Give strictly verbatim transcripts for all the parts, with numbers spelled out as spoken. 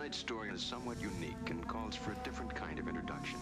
Tonight's story is somewhat unique and calls for a different kind of introduction.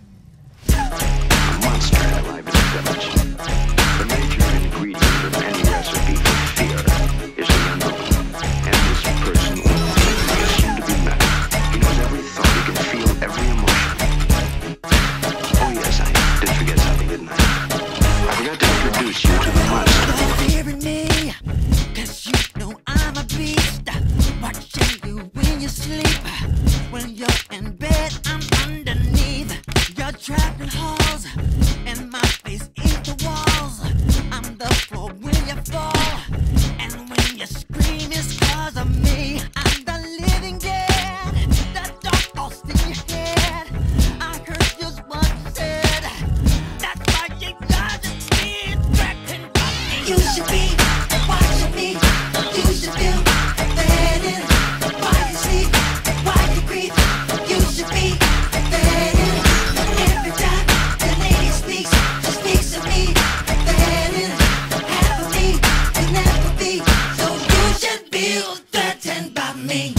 A monster alive in a village. The major ingredient of any recipe for fear is the unknown. And this person is soon to be met. He knows every thought, he can feel every emotion. Oh yes, I did forget something, didn't I? I forgot to introduce you to the monster. Don't hear me, cause you know I'm a beast. Watching you when you sleep. When you're in bed, I'm underneath. You're trapped in halls, and my face is the walls. I'm the floor when you fall, and when you scream it's cause of me. I'm the living dead, the dark ghost in your head. I heard just what you said. That's why you gotta be threatened by me. You should be watching me. You should feel threatened. Why you sleep? Why you breathe? You should be threatened. Every time the lady speaks, she speaks of me. Threatened. Half of me will never be. So you should feel threatened by me.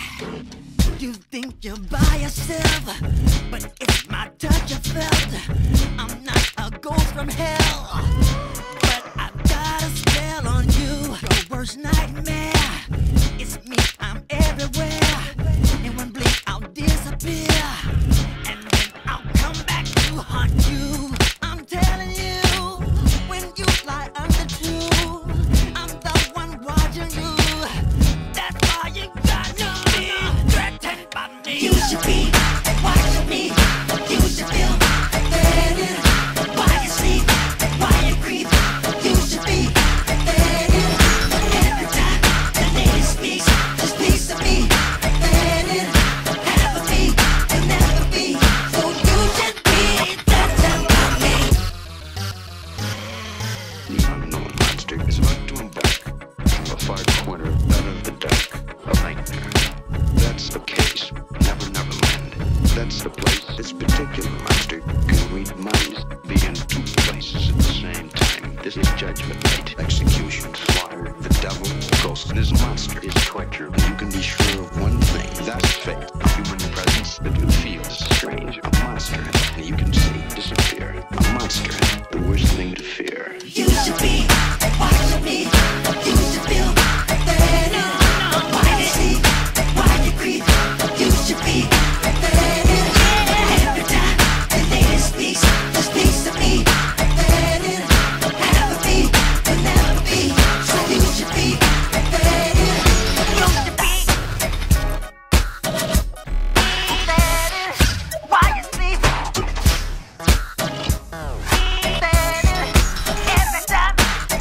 You think you're by yourself, but it's my touch you felt. I'm not a ghost from hell, but I've got a spell on you. Your worst nightmare. It's me, I'm everywhere. In one blink I'll disappear, and then I'll come back to haunt you. I'm telling you, when you lie under two, I'm the one watching you. That's why you gotta be threatened by me. You should be watching me. You should feel threatened. Why you sleep? Why you breathe? You should be threatened. Every time the lady speaks, she speaks of me. Threatened. Half of me will never be. So you should be threatened by me. The unknown monster is about to embark from a far corner out of the dark. A nightmare. That's the case. Never, never land. That's the place. This particular monster can read minds, be in two places at the same time. This is judgment night, execution, slaughter, the devil, ghost. This monster is torture. And you can be sure of one thing. That's fate. A human presence that you feel is strange. A monster. And you can see disappear. A monster. The worst thing to fear. You should be watching me. You should feel threatened. Why you sleep? Why you breathe? You should be threatened. Every time the lady speaks, she speaks to me. Threatened. Half of me will never be. So you should be threatened. You should be threatened. Why you sleep? Threatened. Every time.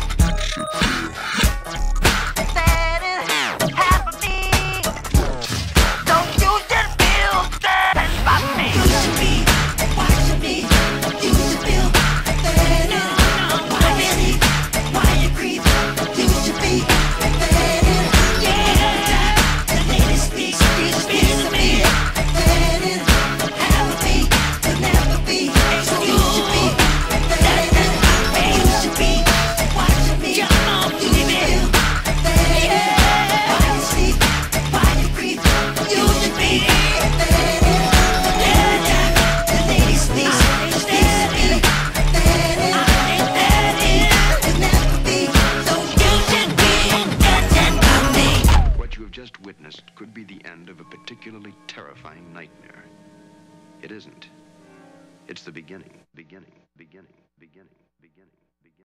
Threatened. Half of me. So you should feel threatened by me. You should be watching me. You should feel threatened. Why you sleep? Why you breathe? You should be threatened. Every time the lady speaks, she speaks to me. Threatened. Half of me will never be. So you should be threatened. You should be watching me. You should feel threatened. Why you sleep? Why you breathe? You should be threatened. Every time the lady speaks, she speaks to me. Threatened. Will never be. So you should be threatened by me. What you have just witnessed could be the end of a particularly terrifying nightmare. It isn't. It's the beginning, beginning, beginning, beginning, beginning.